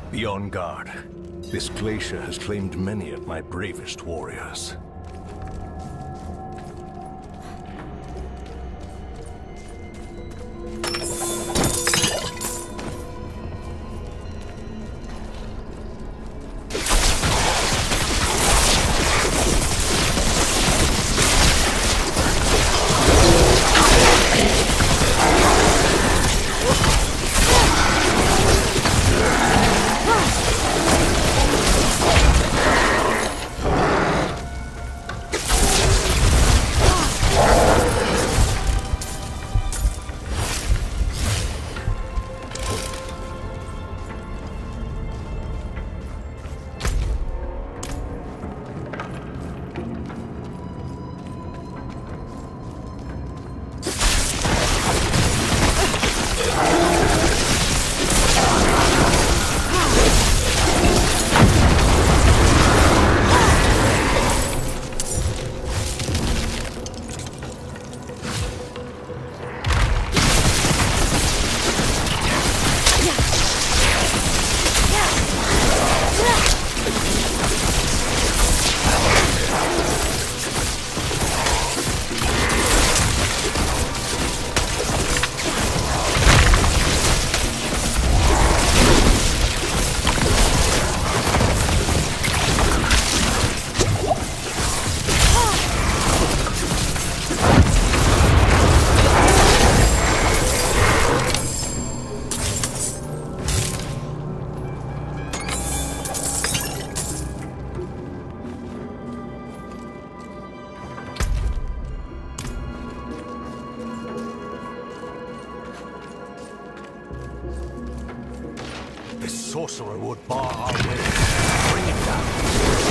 Be on guard. This glacier has claimed many of my bravest warriors. This sorcerer would bar our way. Bring him down.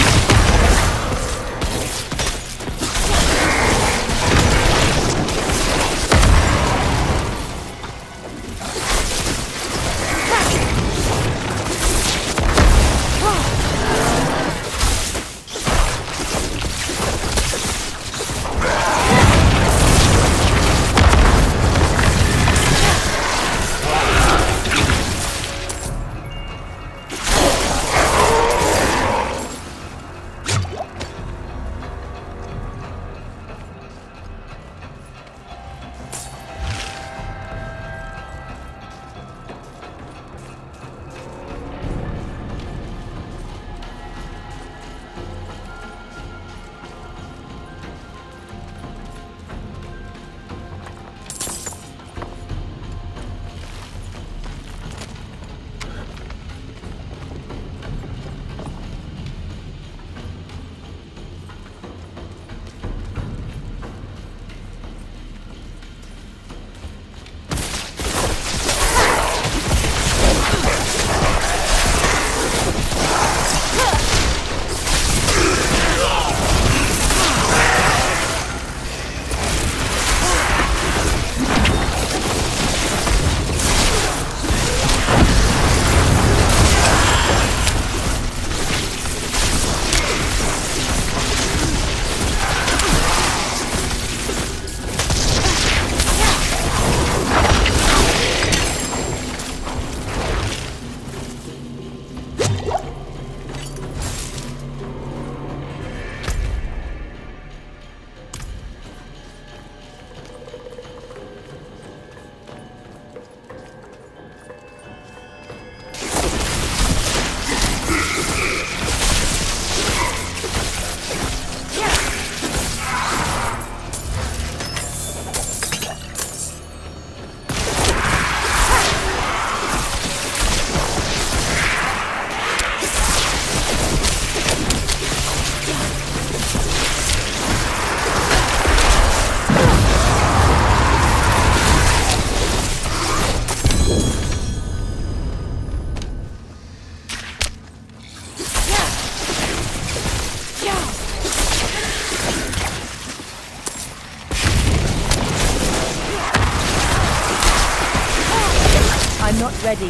I'm not ready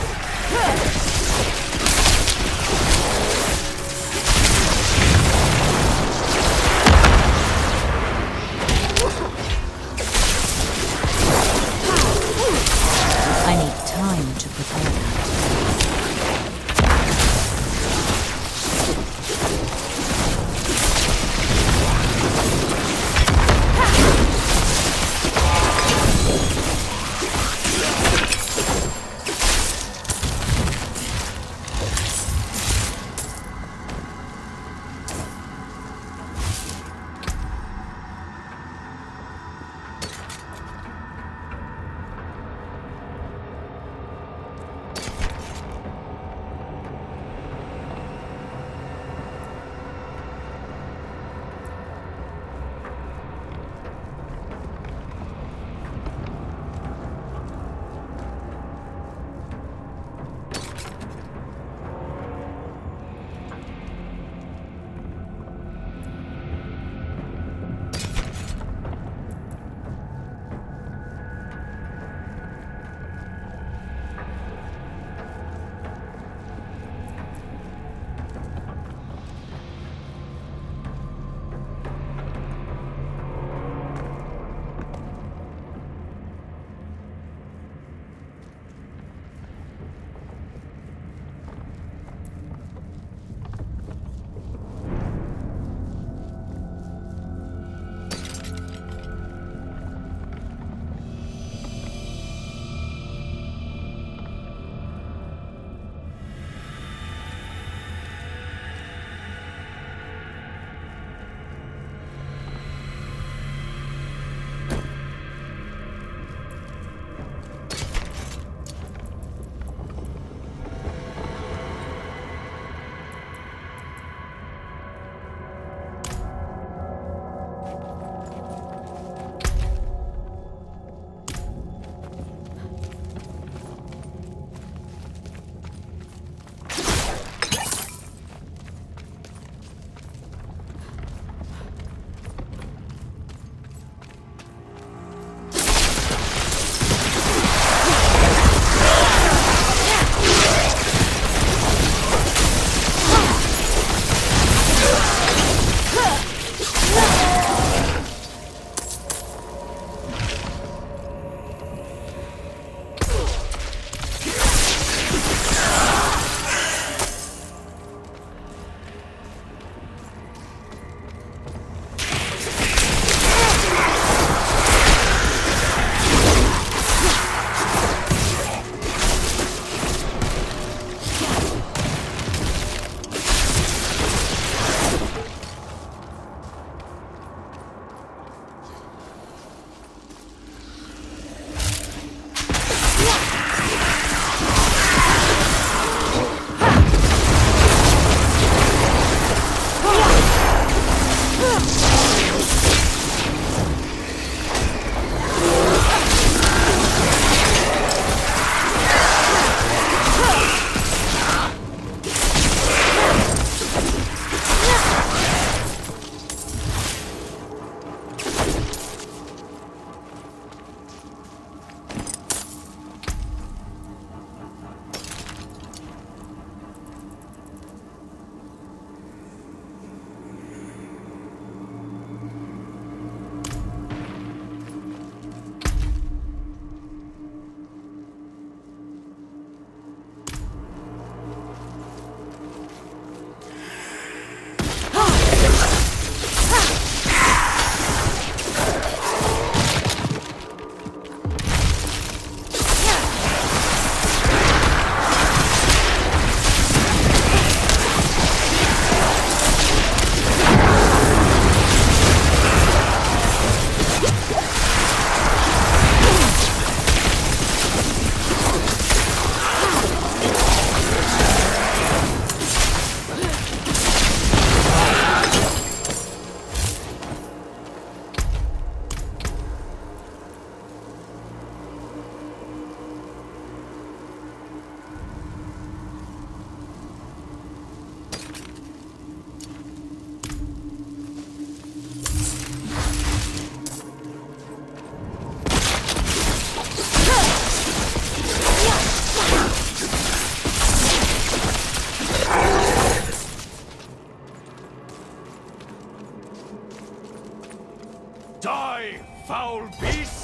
yet. I need time to prepare that. beast!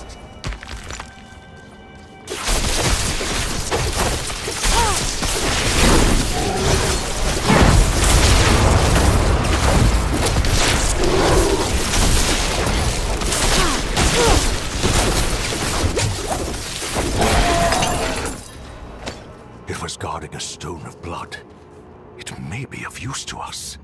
It was guarding a stone of blood. It may be of use to us.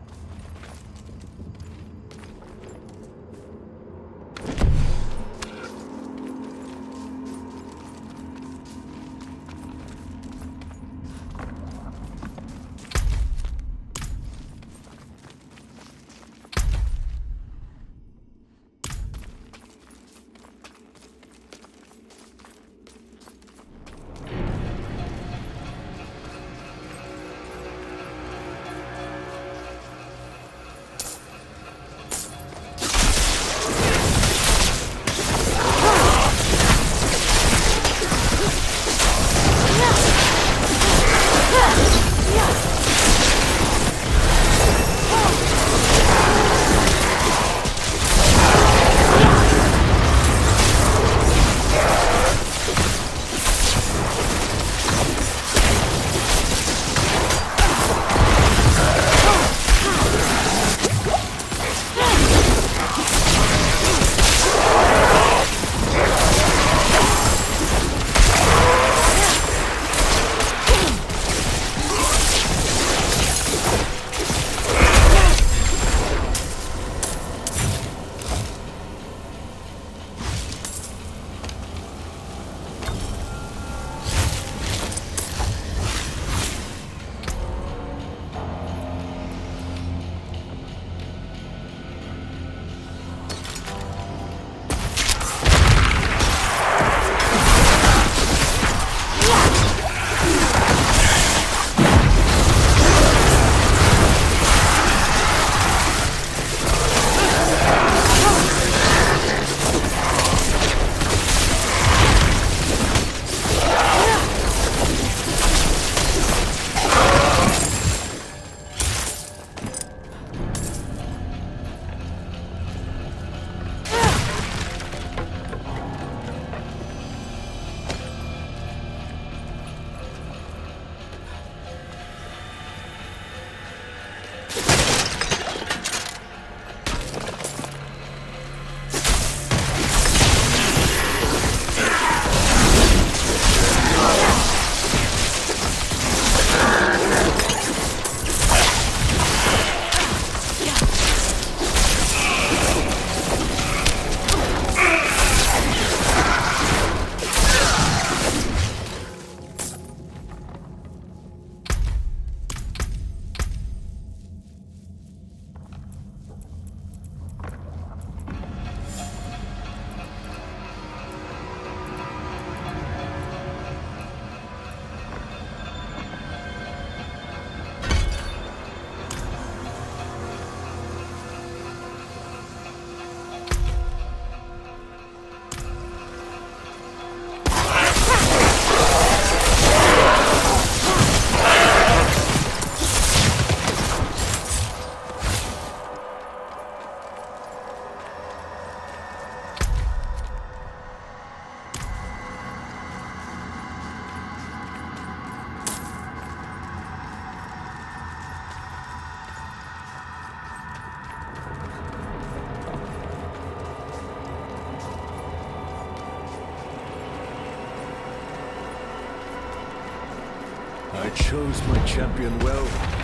I chose my champion well.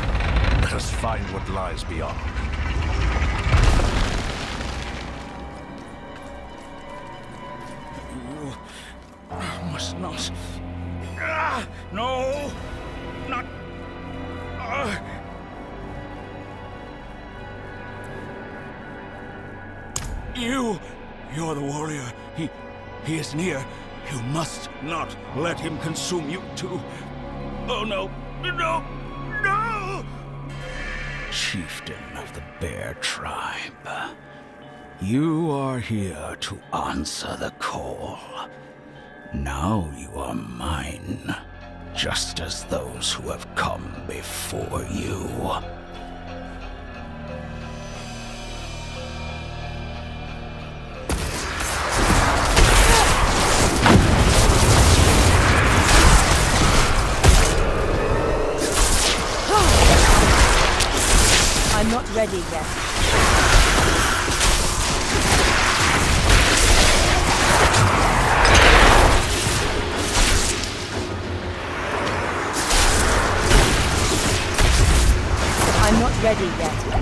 Let us find what lies beyond. You must not. No! Not. You're the warrior. He is near. You must not let him consume you too. Oh no! No! No! Chieftain of the Bear Tribe, you are here to answer the call. Now you are mine, just as those who have come before you. I'm not ready yet. I'm not ready yet.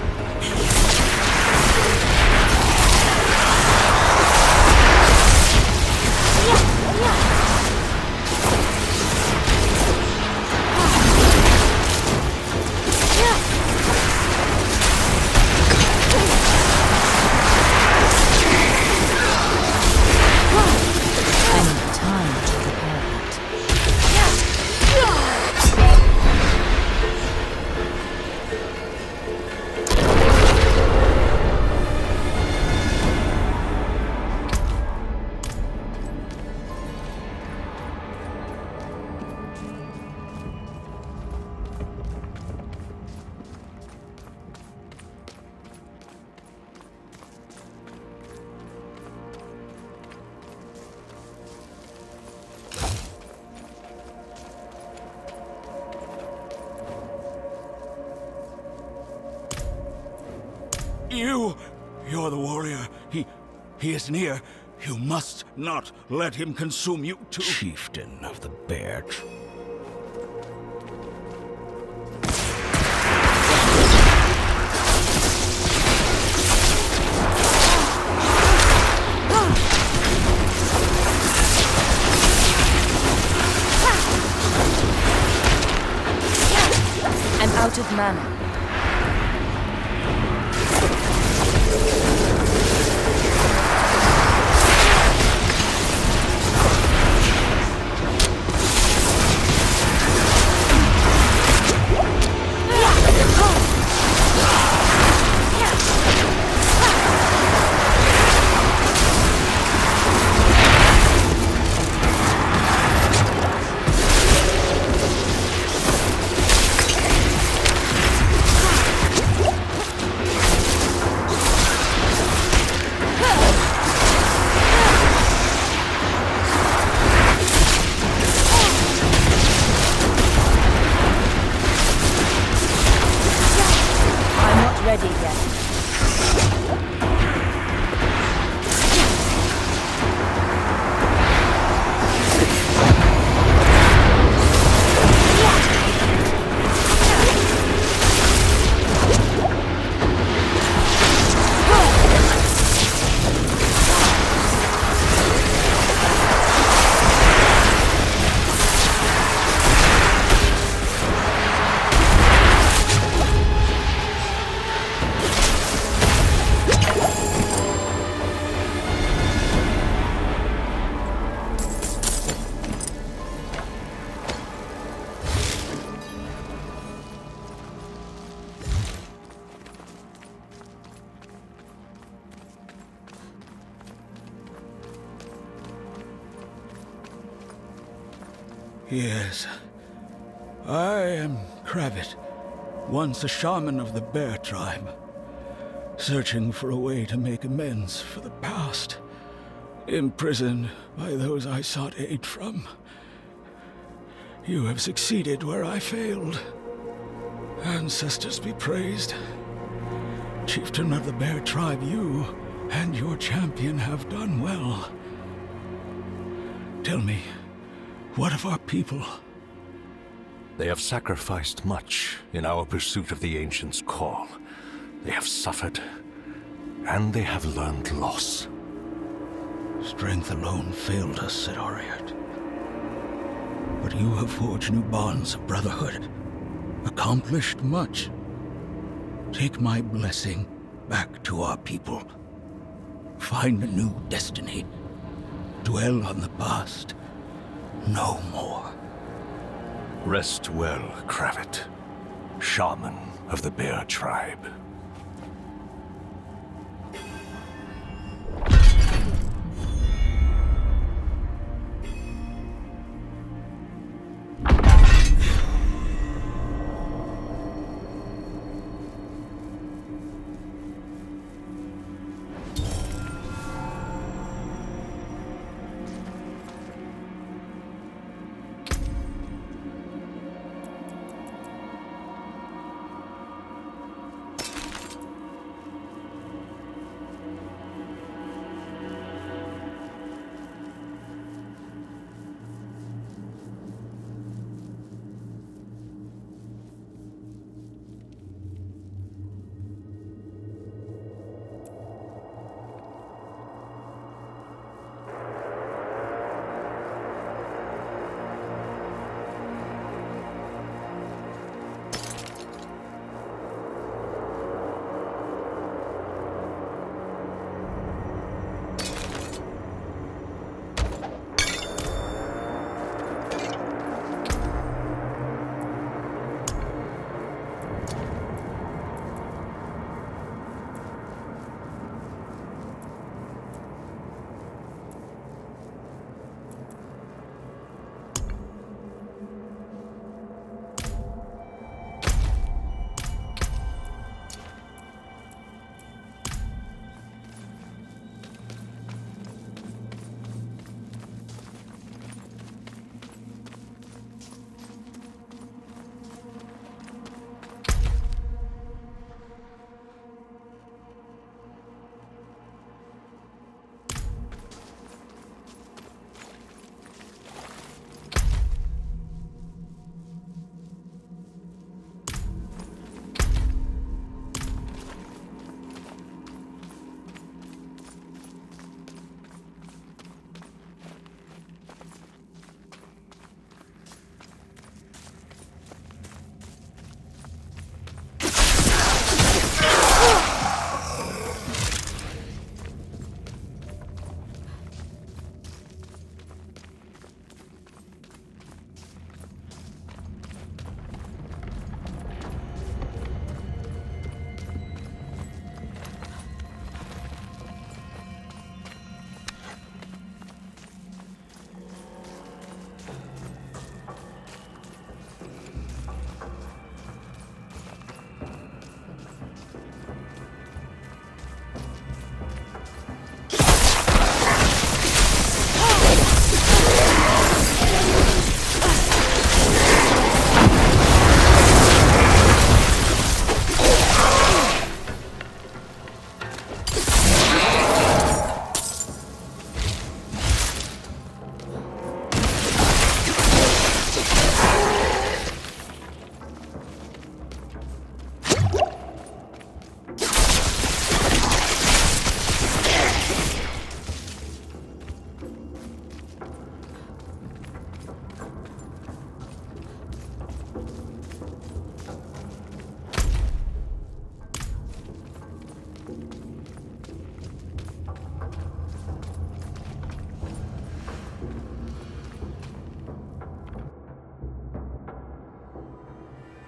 You're the warrior. He is near. You must not let him consume you too. Chieftain of the Bear. I'm out of mana. Ready yet. Yes. I am Kravit, once a shaman of the Bear Tribe, searching for a way to make amends for the past, imprisoned by those I sought aid from. You have succeeded where I failed. Ancestors be praised. Chieftain of the Bear Tribe, you and your champion have done well. Tell me, what of our people? They have sacrificed much in our pursuit of the Ancient's call. They have suffered, and they have learned loss. Strength alone failed us, said Ariat. But you have forged new bonds of brotherhood, accomplished much. Take my blessing back to our people. Find a new destiny. Dwell on the past. No more. Rest well, Kravit, shaman of the Bear Tribe.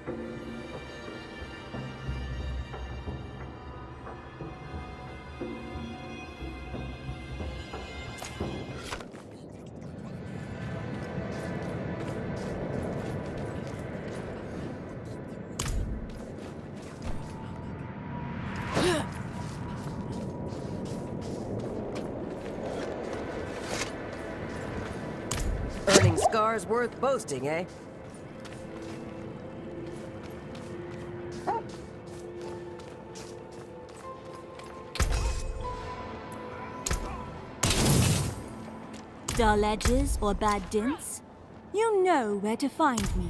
Earning scars worth boasting, eh? Dull edges or bad dints? You know where to find me.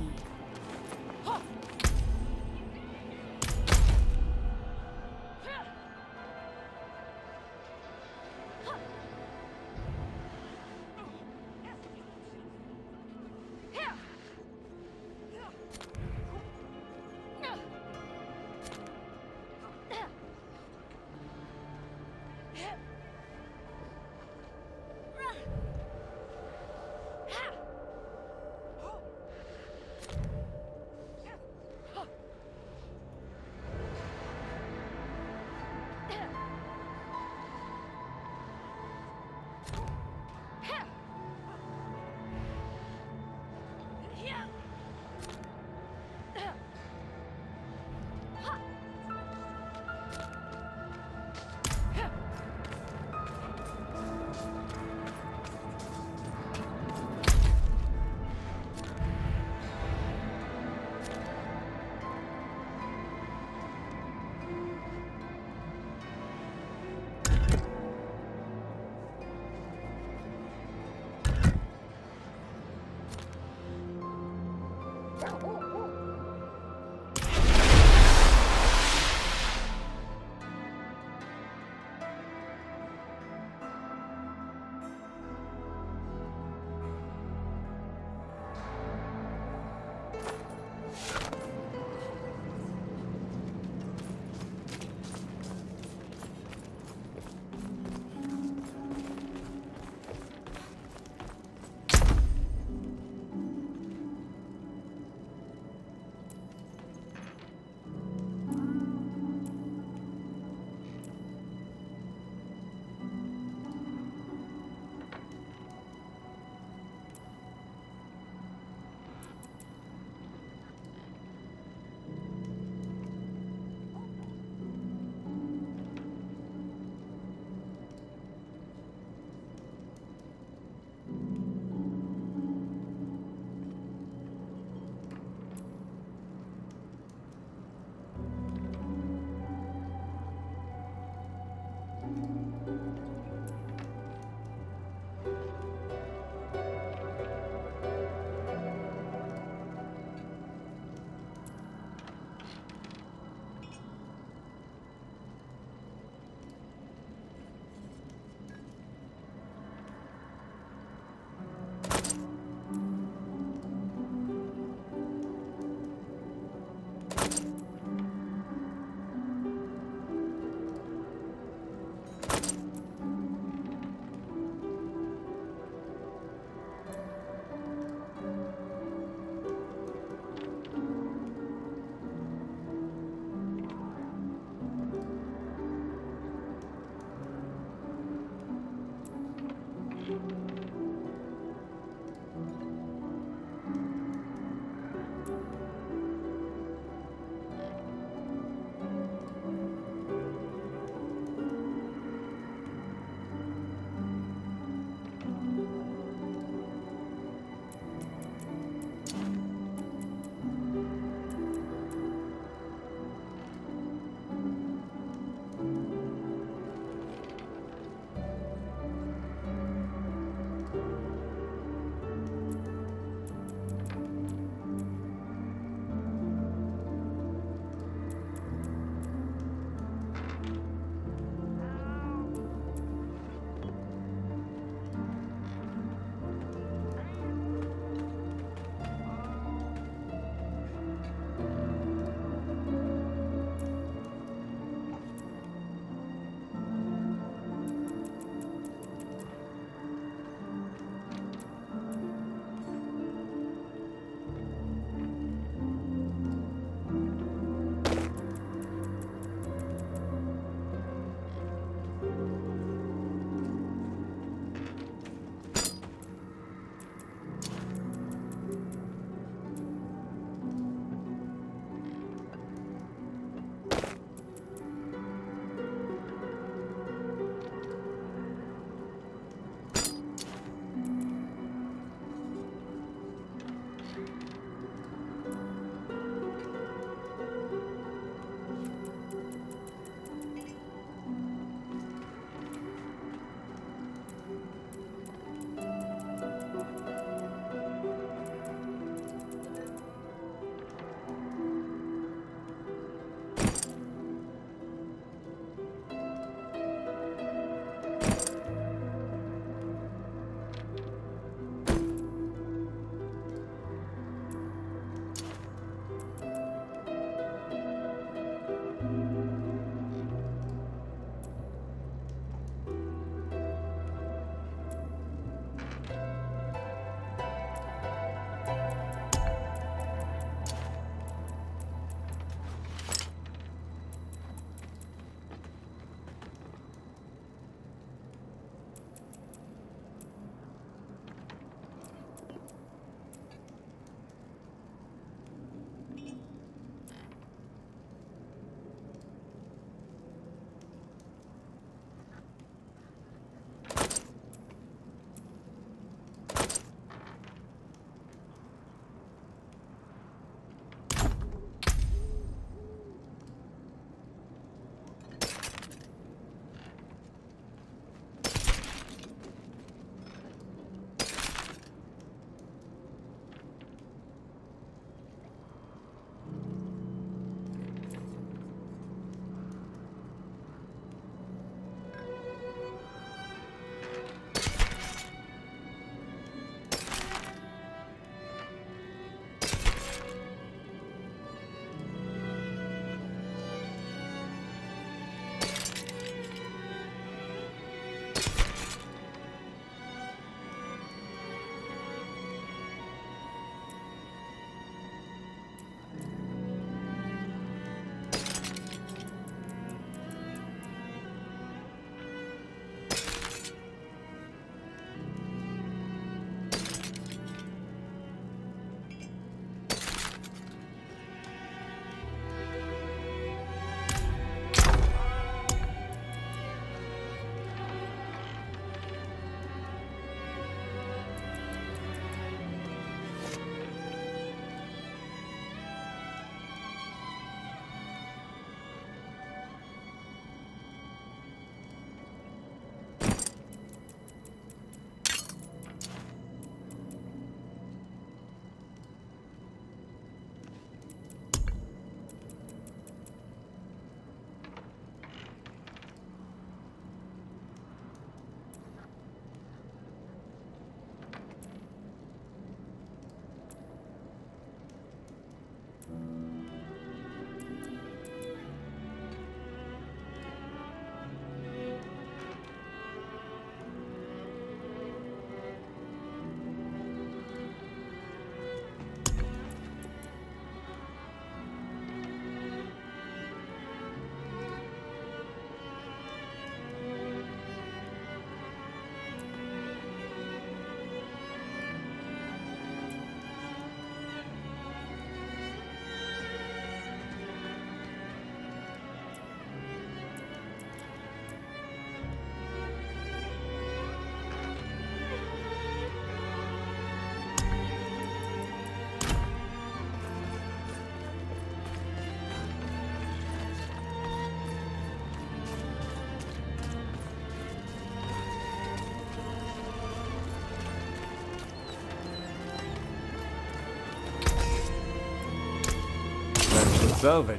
Velvet.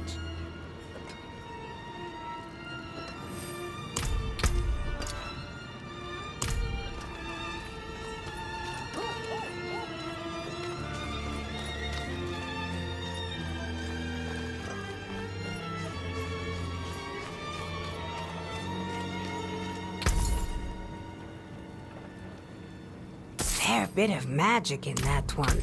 Fair bit of magic in that one.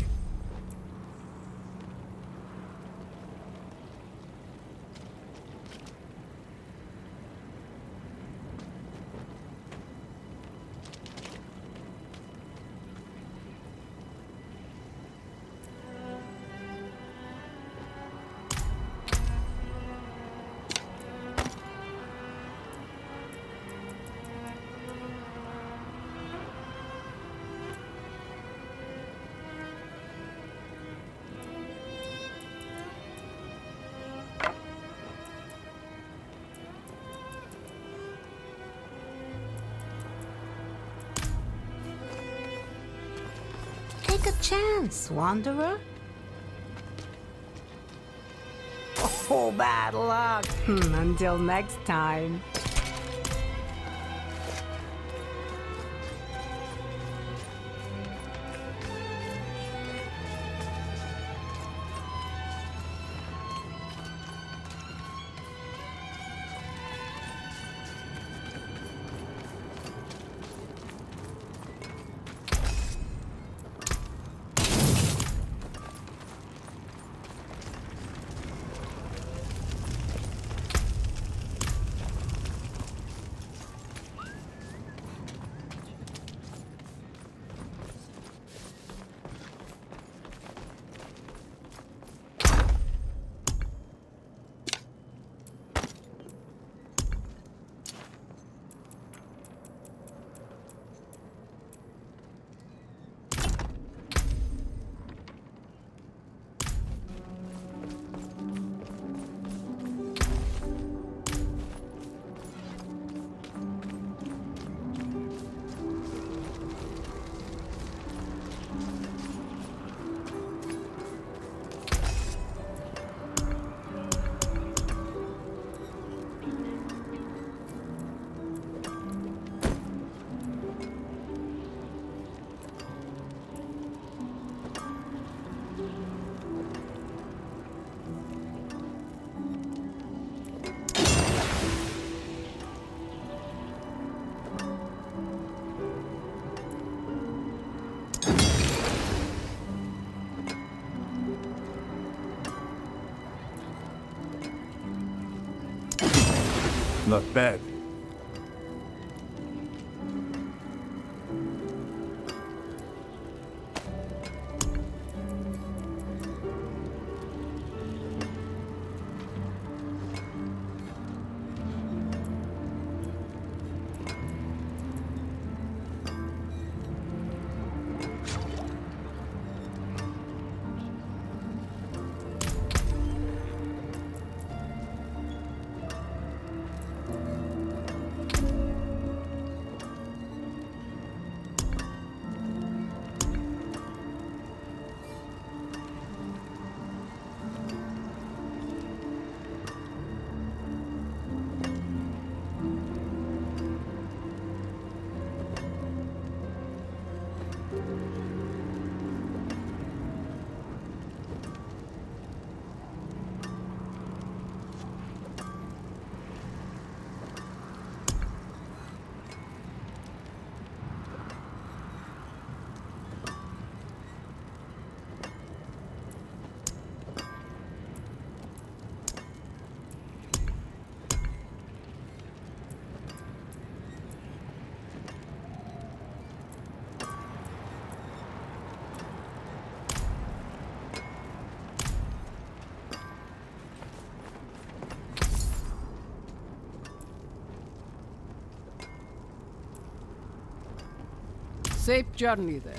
Take a chance, Wanderer. Oh, bad luck. Until next time. Not bad. Safe journey then.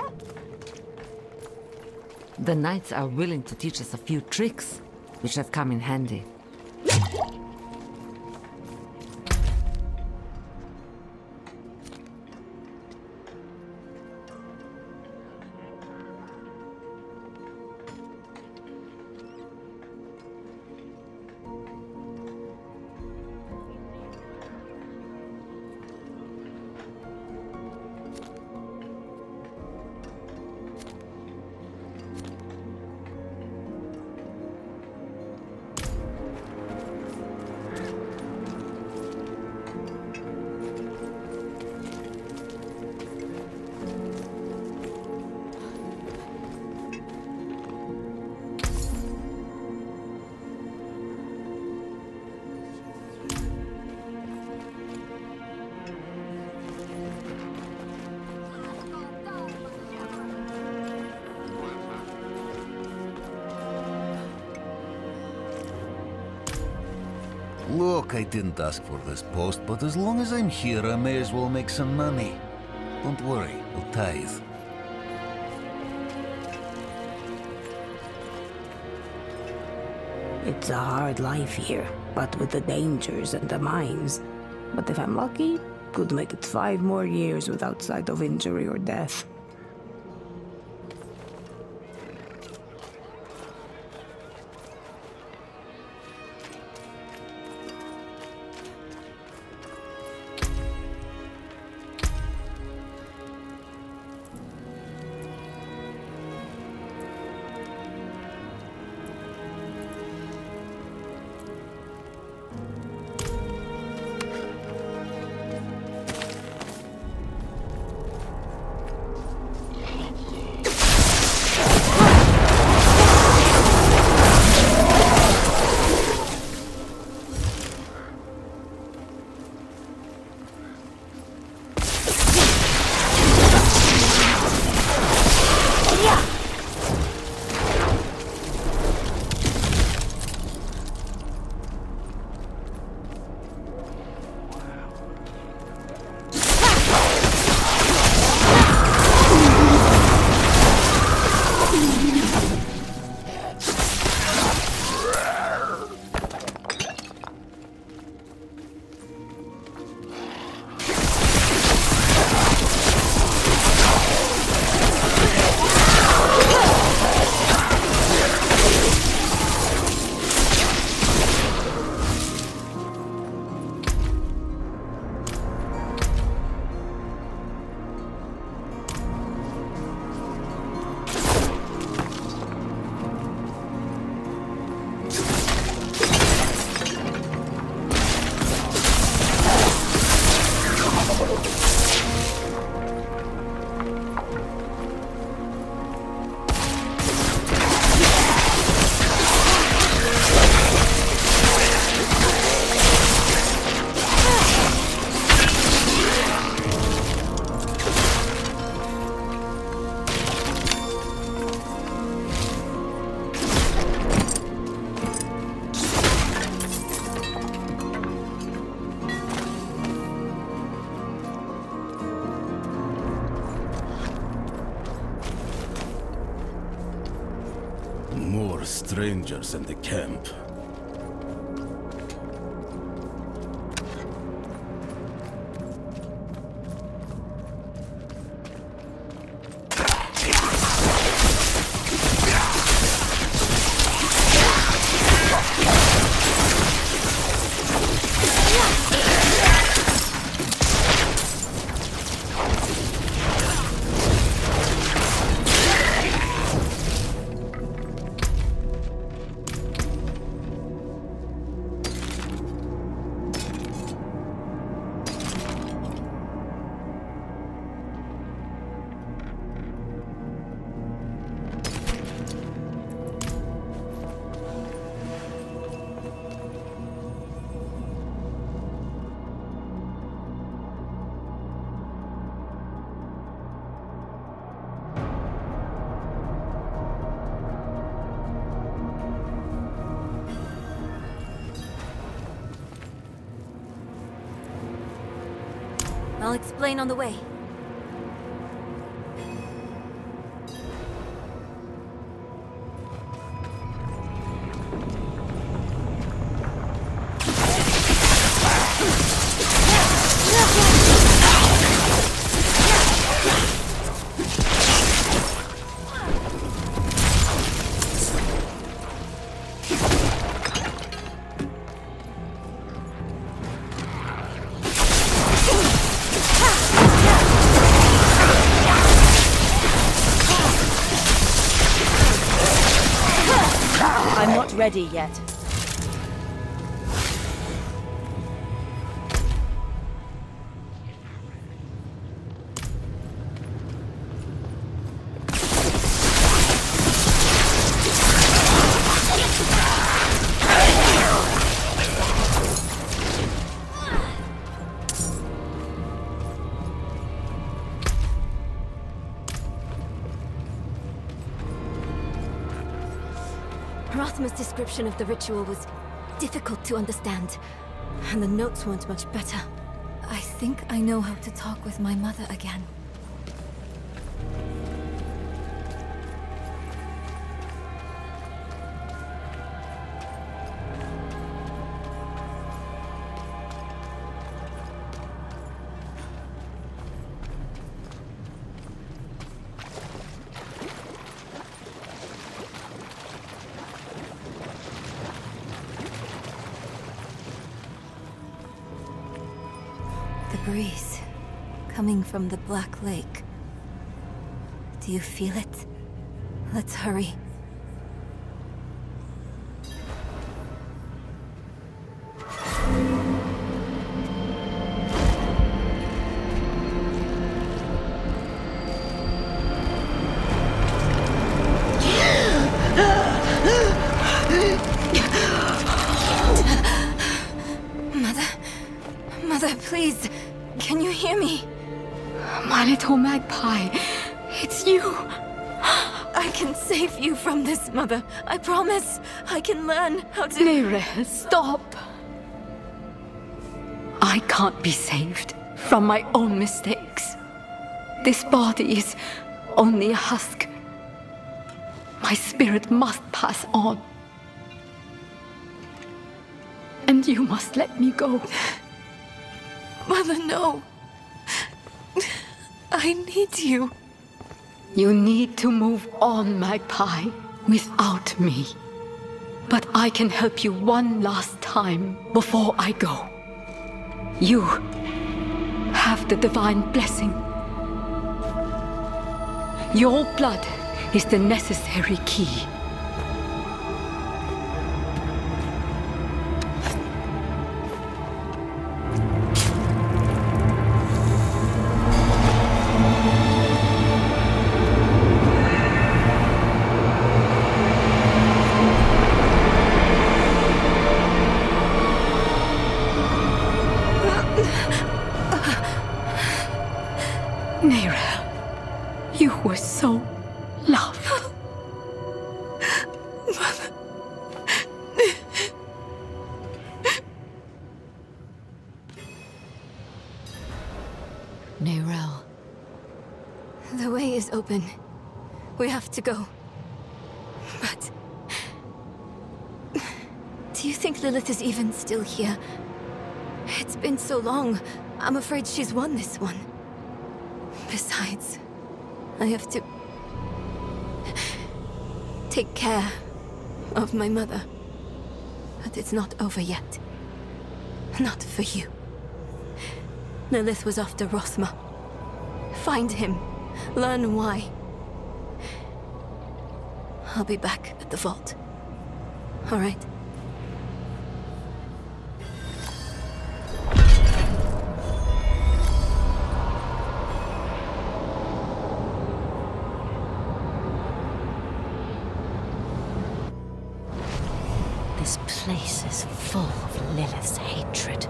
The knights are willing to teach us a few tricks, which have come in handy. Look, I didn't ask for this post, but as long as I'm here, I may as well make some money. Don't worry, I'll tithe. It's a hard life here, but with the dangers and the mines. But if I'm lucky, could make it 5 more years without sight of injury or death. More strangers in the camp. I'll explain on the way. ready yet. Rathma's description of the ritual was difficult to understand, and the notes weren't much better. I think I know how to talk with my mother again. Breeze coming from the Black Lake. Do you feel it? Let's hurry. Mother, please. Can you hear me? My little magpie, it's you. I can save you from this, Mother. I promise. I can learn how to... Neyrelle, stop. I can't be saved from my own mistakes. This body is only a husk. My spirit must pass on. And you must let me go. Mother, no. I need you. You need to move on, Magpie, without me. But I can help you one last time before I go. You have the divine blessing. Your blood is the necessary key. Neyrelle, you were so loved. Mother. Neyrelle. The way is open. We have to go. But... do you think Lilith is even still here? It's been so long. I'm afraid she's won this one. Besides, I have to... take care of my mother. But it's not over yet. Not for you. Lilith was after Rothma. Find him. Learn why. I'll be back at the vault. All right? This place is full of Lilith's hatred.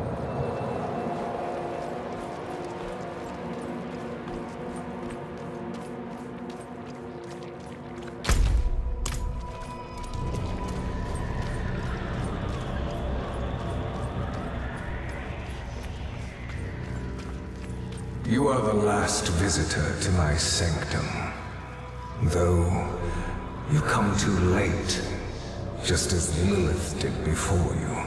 You are the last visitor to my sanctum. Though you come too late, just as Lilith did before you.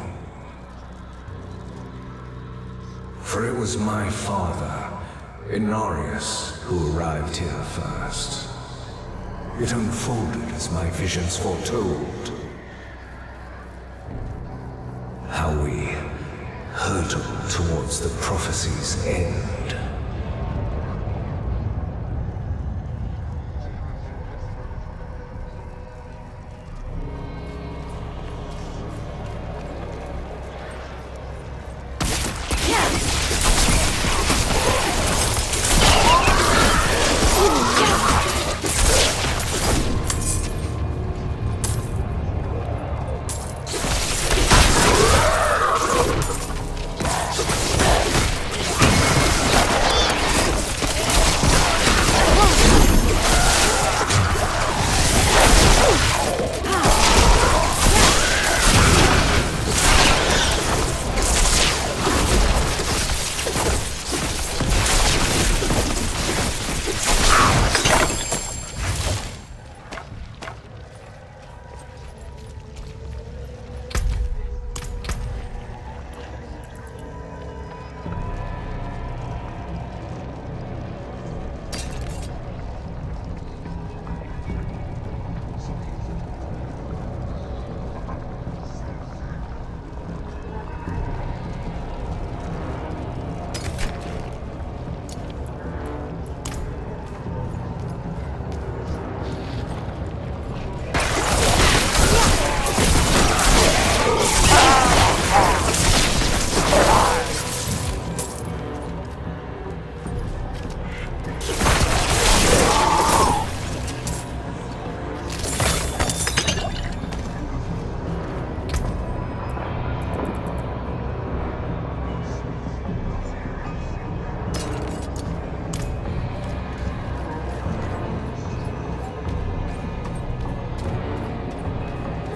For it was my father, Inarius, who arrived here first. It unfolded as my visions foretold. How we hurtled towards the prophecy's end.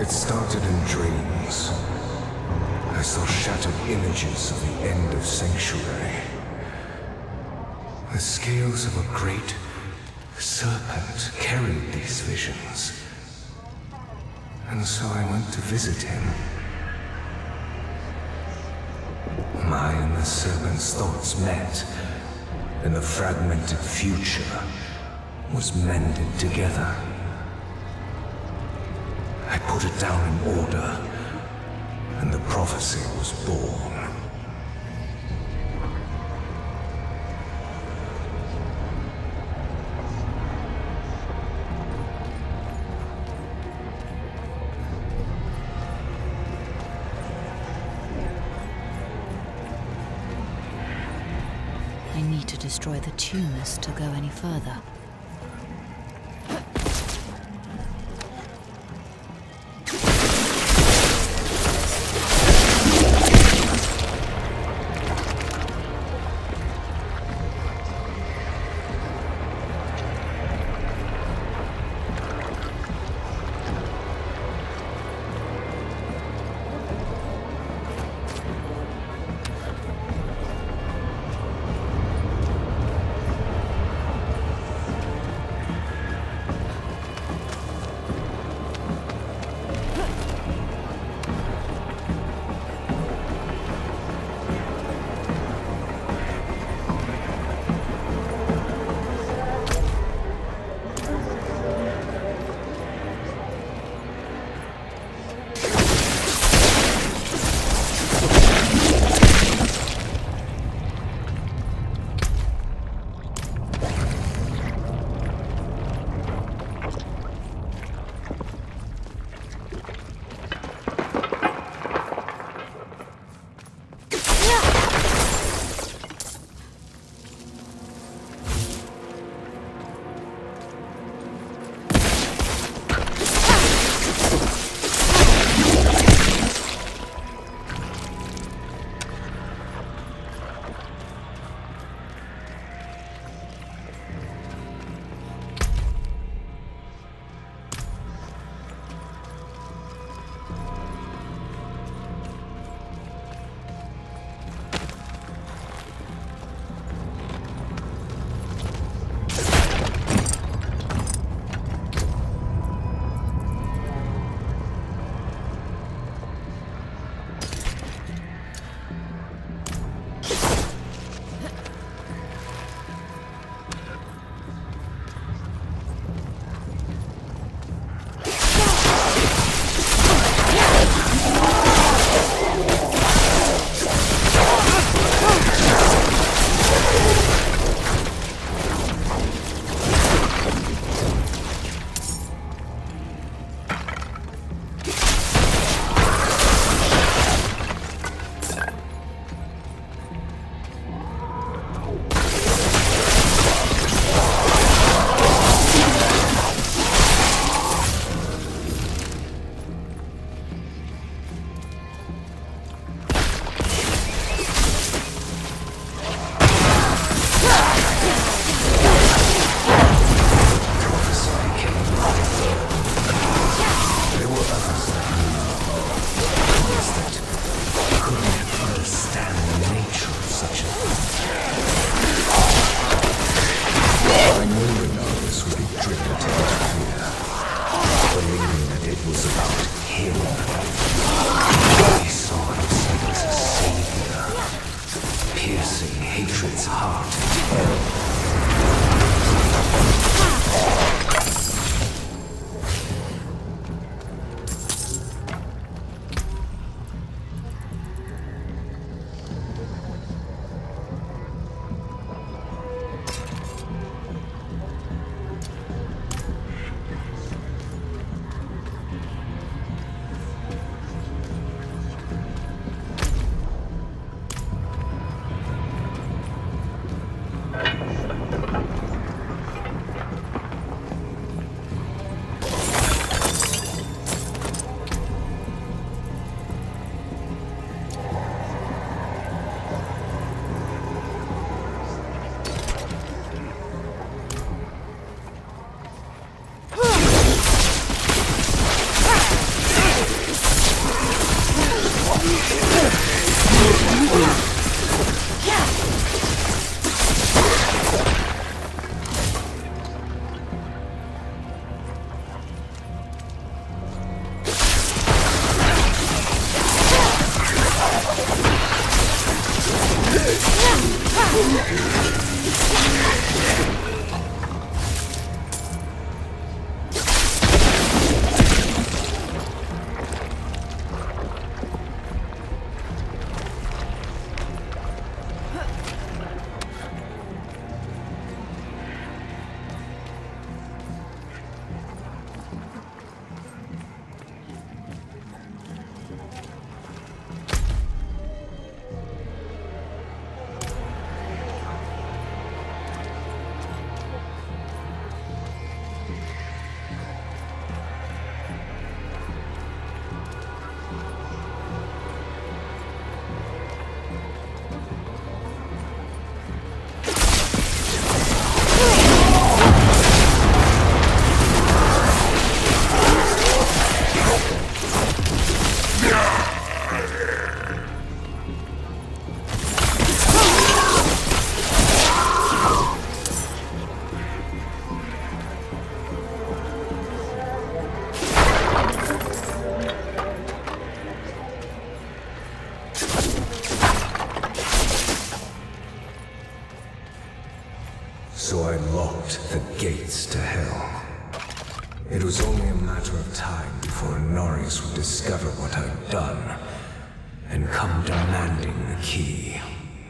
It started in dreams. I saw shattered images of the end of Sanctuary. The scales of a great serpent carried these visions. And so I went to visit him. My and the serpent's thoughts met, and the fragmented future was mended together. I put it down in order, and the prophecy was born. I need to destroy the tumors to go any further. So I locked the gates to hell. It was only a matter of time before Norris would discover what I'd done and come demanding the key.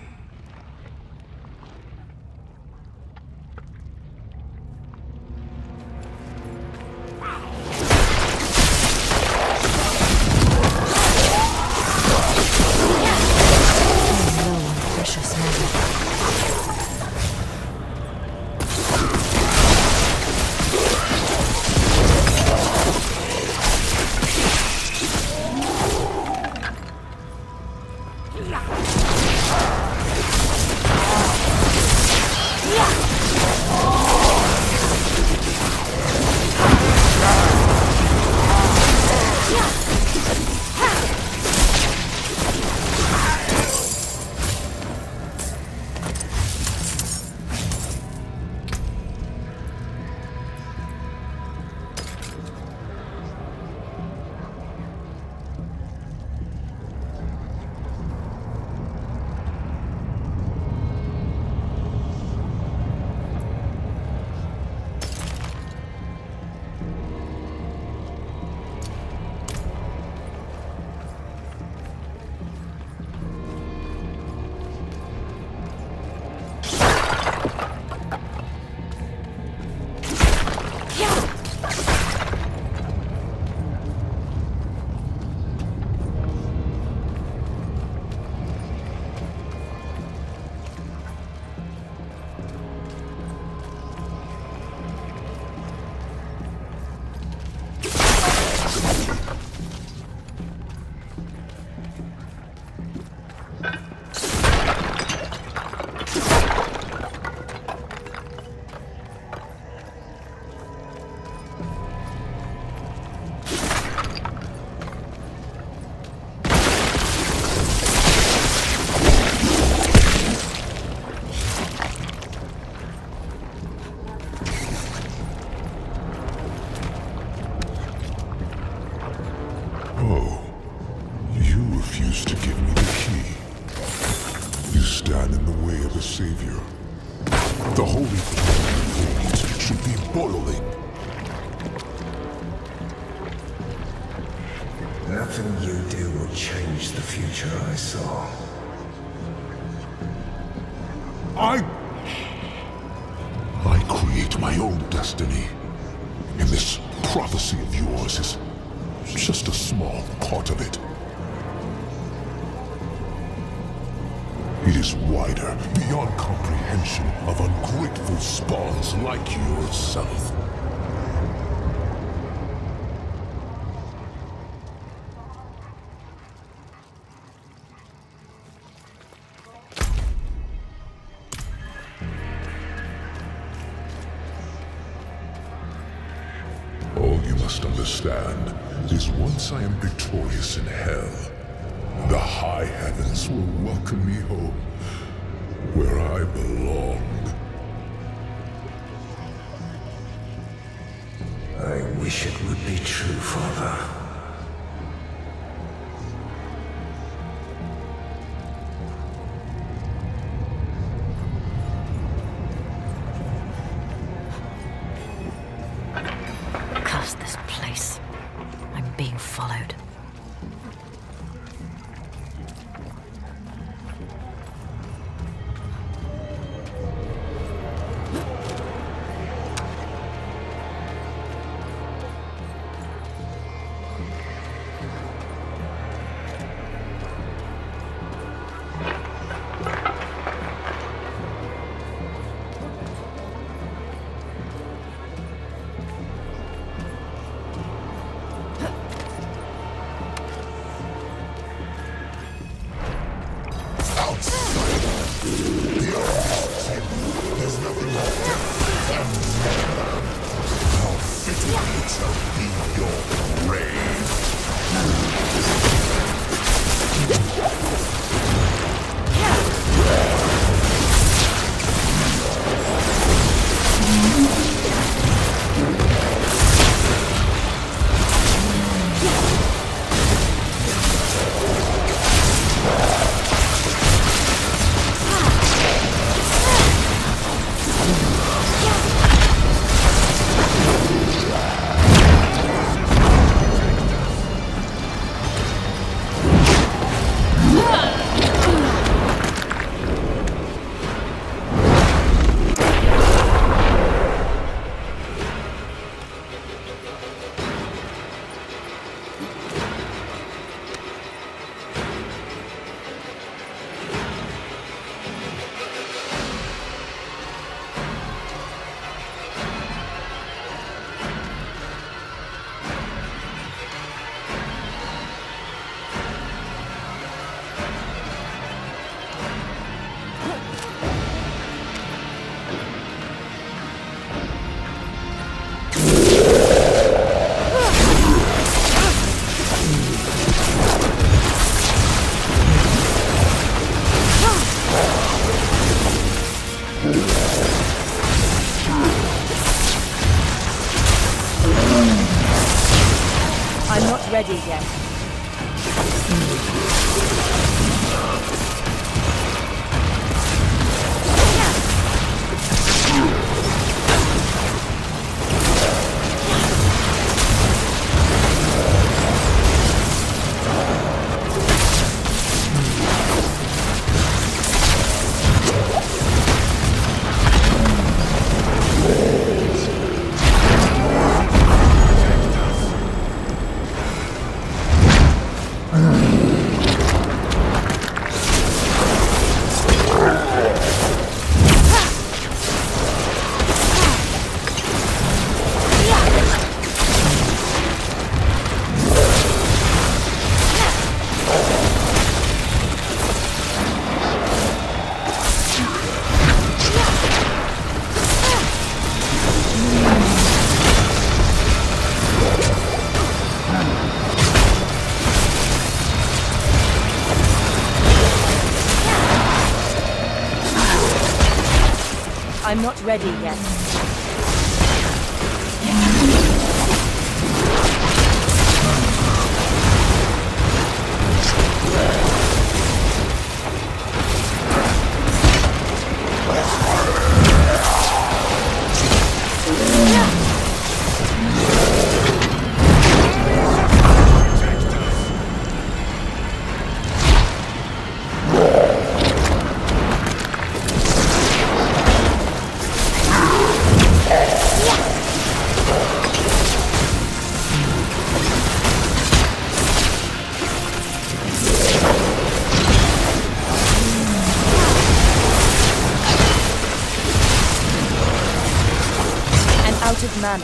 Savior. The holy flame should be boiling. Nothing you do will change the future I saw. I create my own destiny. And this prophecy of yours is just a small part of it. It is wider, beyond comprehension of ungrateful spawns like yourself. All you must understand is once I am victorious in hell, the high heavens will welcome me home, where I belong. I wish it would be true, Father. Curse this place. I'm being followed. I'm not ready yet. I'm not ready yet. Out of mana.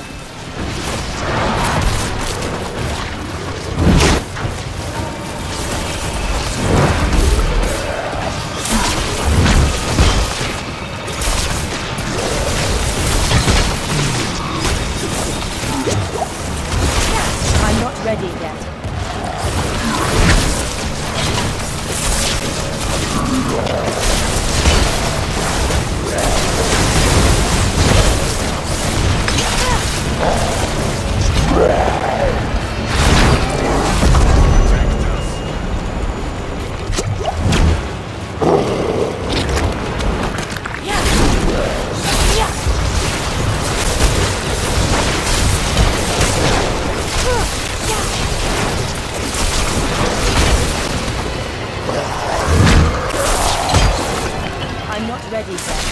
I'm not ready yet. I'm not ready yet.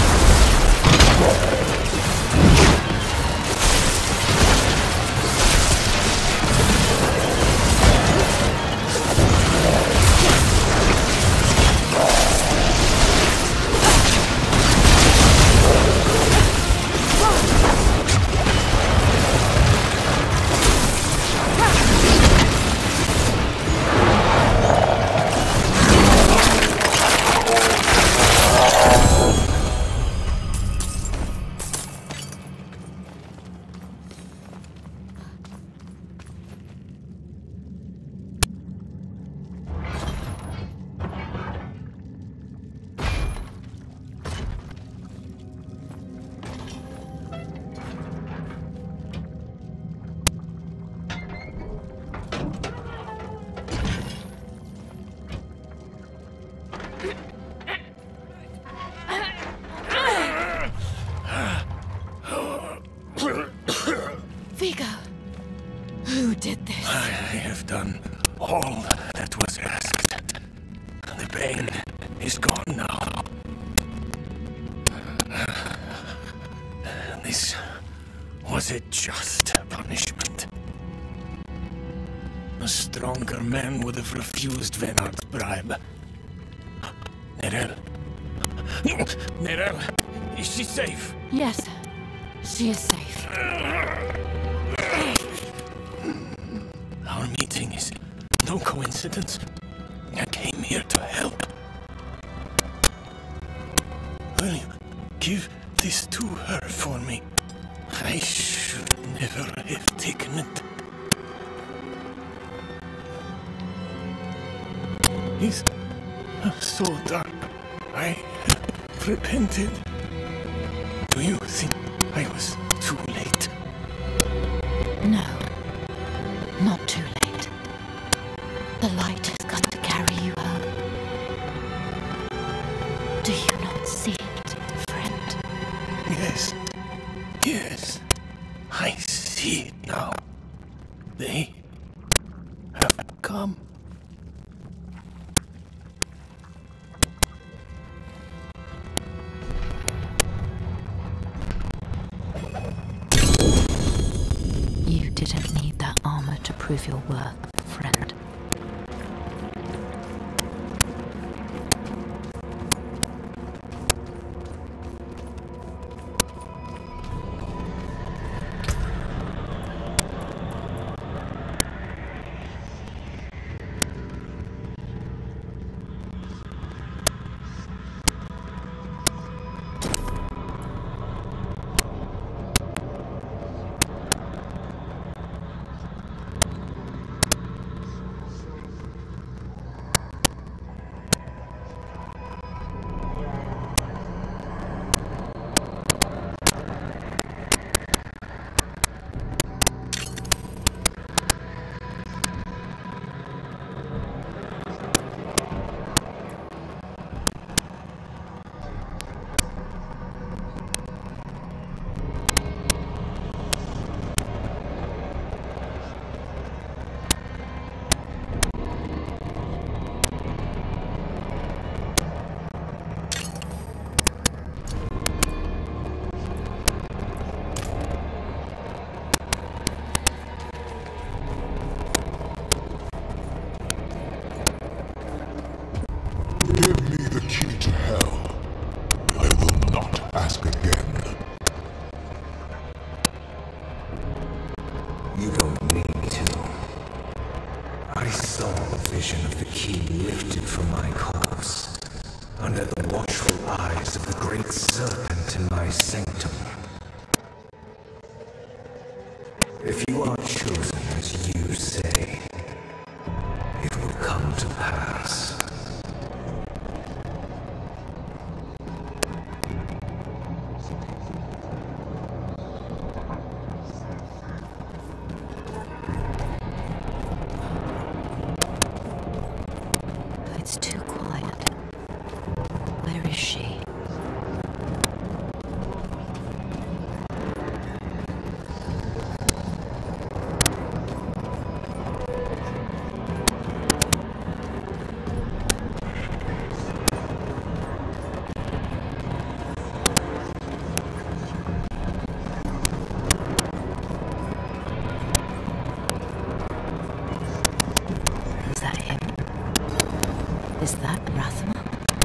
Vigo, who did this? I have done all that was asked. The pain is gone now. This was a just punishment. A stronger man would have refused Venard's bribe. Neyrelle. Neyrelle, is she safe? Yes, she is safe. Our meeting is no coincidence. I came here to help. Will you give this to her for me? I should never have taken it. It's so dark. I have repented. Do you think I was too late? No, not too late. The light has got to carry you home. Do you not see it, friend? Yes. Yes. I see it now. They have come. You didn't need that armor to prove your worth, friend. Give me the key to hell. I will not ask again. You don't need to. I saw a vision of the key lifted from my corpse, under the watchful eyes of the great serpent in my sanctum. If you are chosen as you say, it will come to pass. It's too quiet. Where is she? Is that him? Is that Rathma?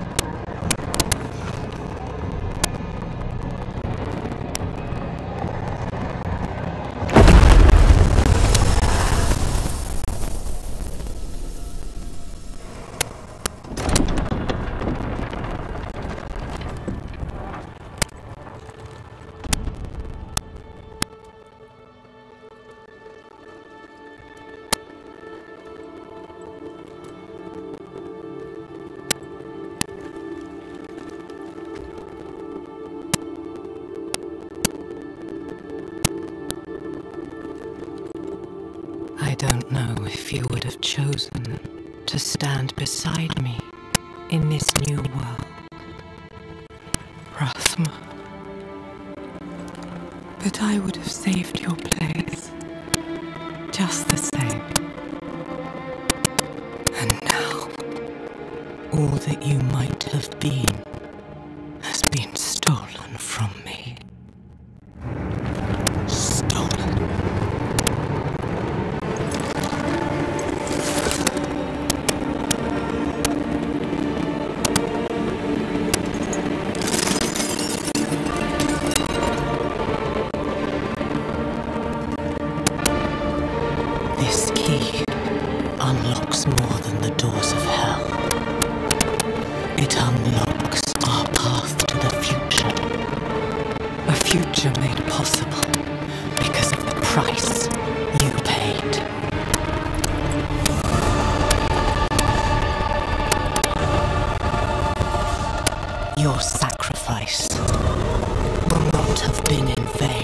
I don't know if you would have chosen to stand beside me in this new world, Rathma. But I would have saved your place, just the same. And now, all that you might have been has been stolen from me. Stolen. This key unlocks more than the doors of hell. It unlocks our path to the future. A future made possible because of the price you paid. Your sacrifice will not been in vain.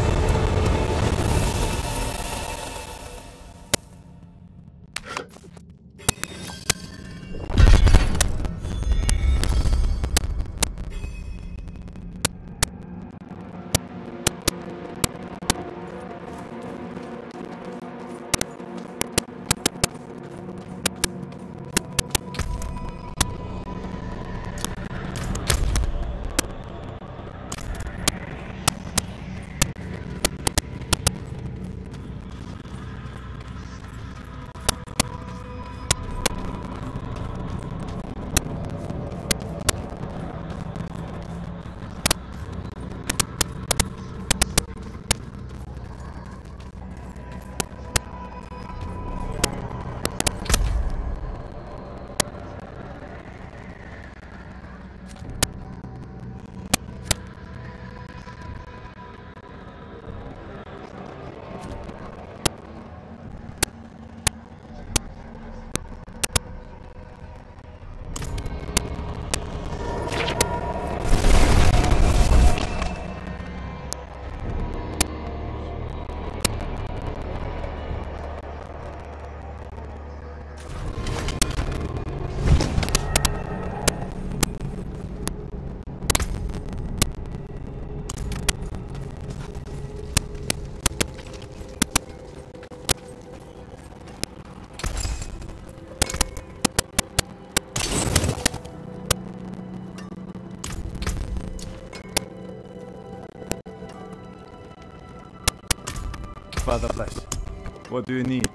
Father Bless, what do you need?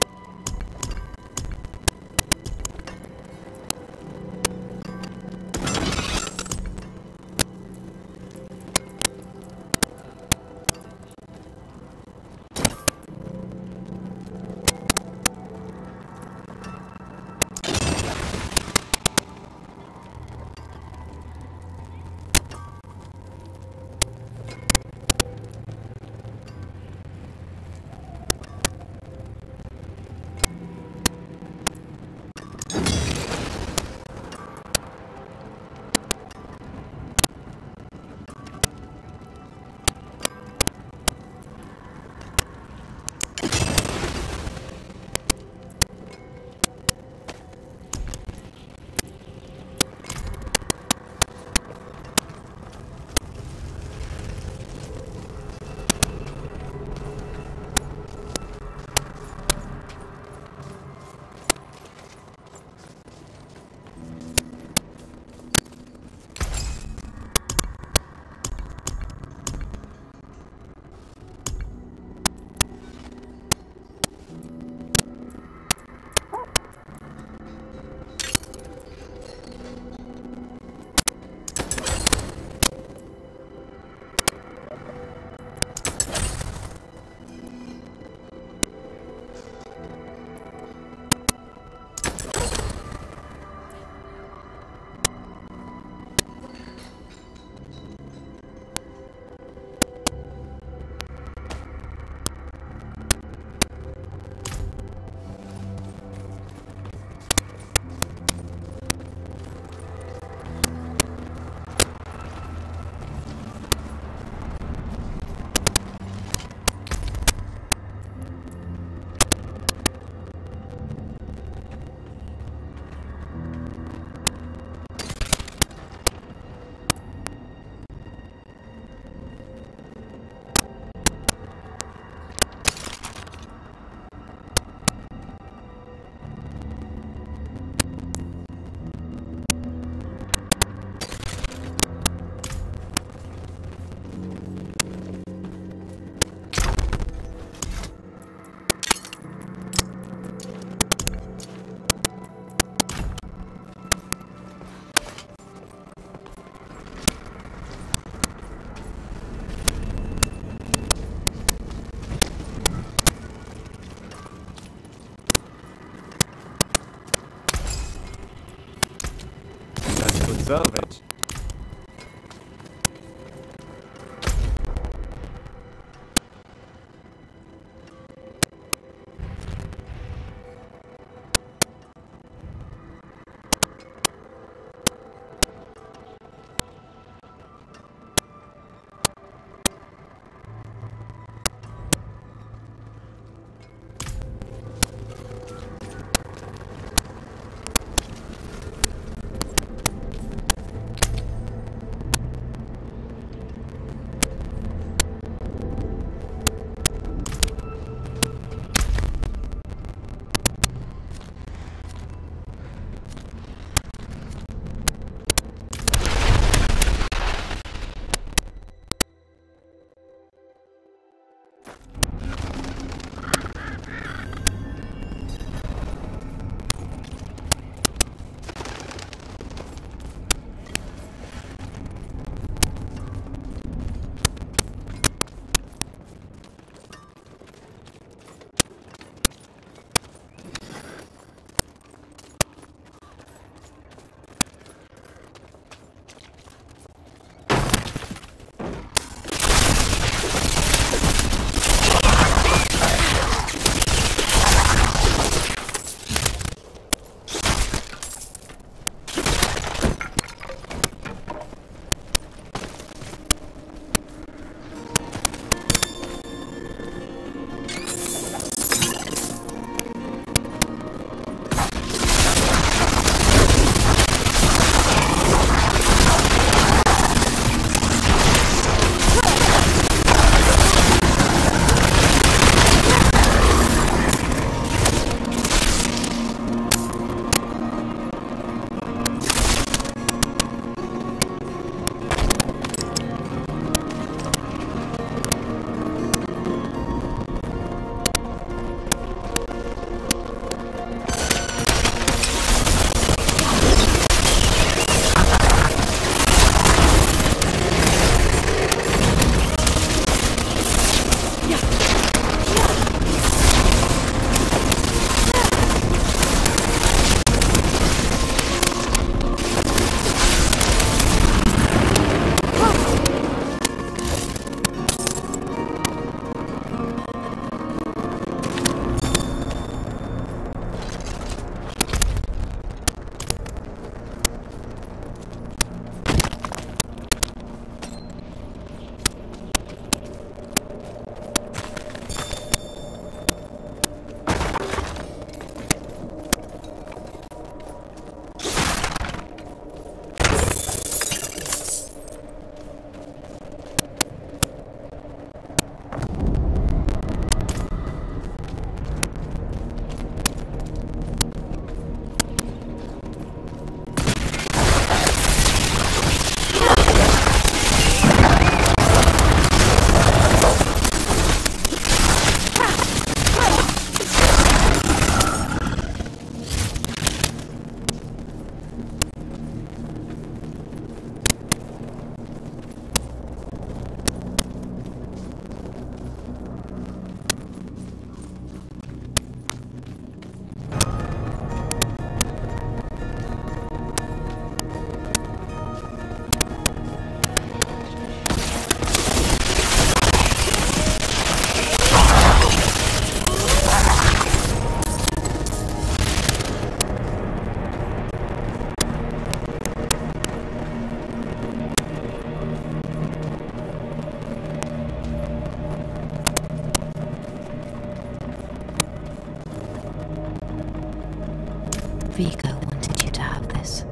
Salvage. Vigo wanted you to have this.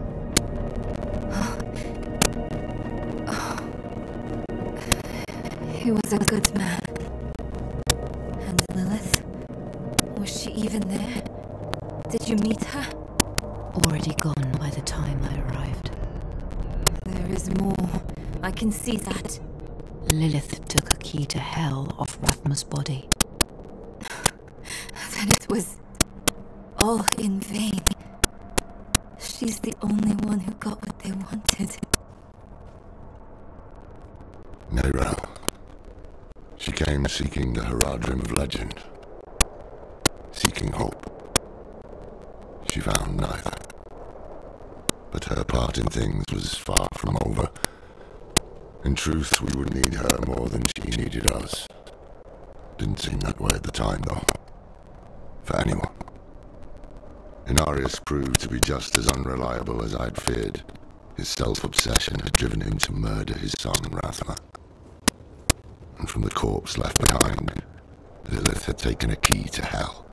He was a good man. And Lilith? Was she even there? Did you meet her? Already gone by the time I arrived. There is more. I can see that. Lilith took a key to Hell off Rathma's body. Then it was all in vain. She's the only one who got what they wanted. Neyrelle. She came seeking the Haradrim of legend. Seeking hope. She found neither. But her part in things was far from over. In truth, we would need her more than she needed us. Didn't seem that way at the time, though. For anyone. Inarius proved to be just as unreliable as I'd feared. His self-obsession had driven him to murder his son, Rathma. And from the corpse left behind, Lilith had taken a key to Hell.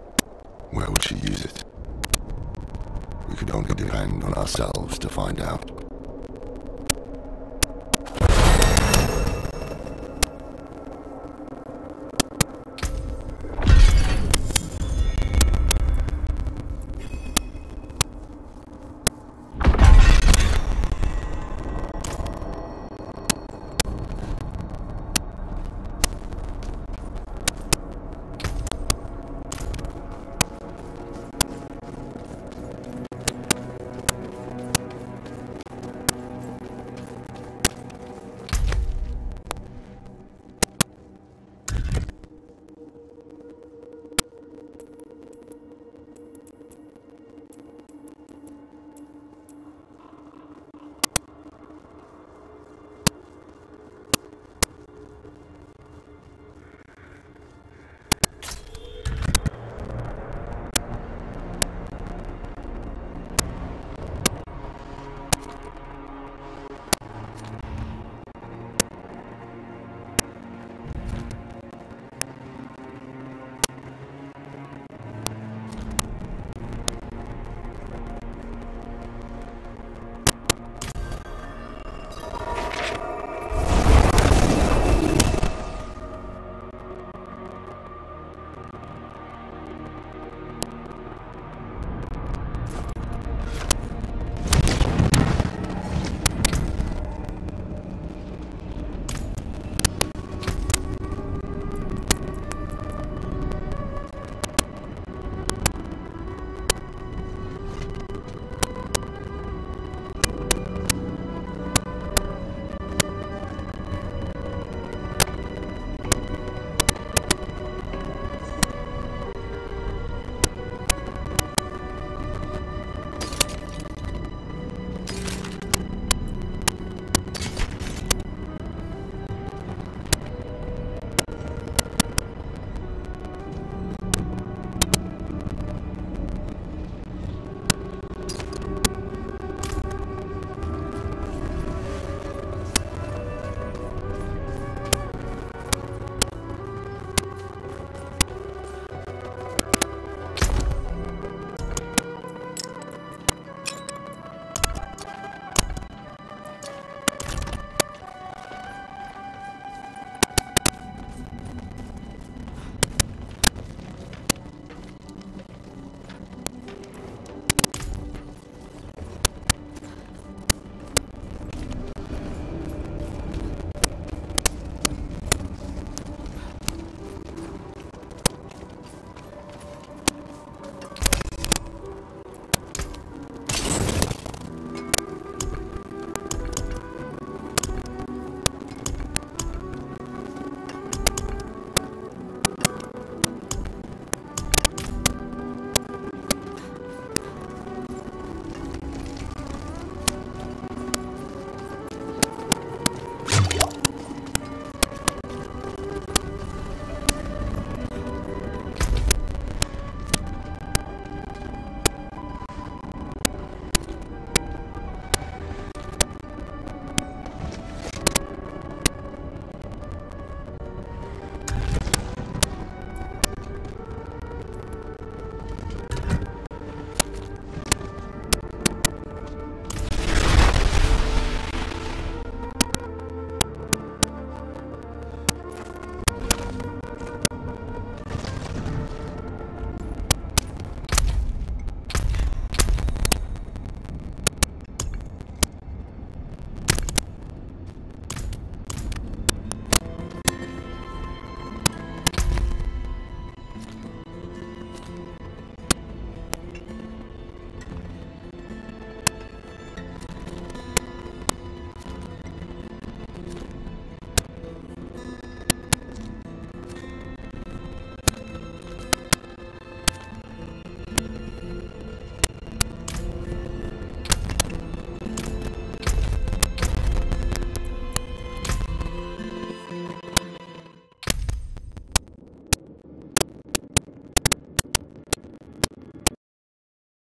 Where would she use it? We could only depend on ourselves to find out.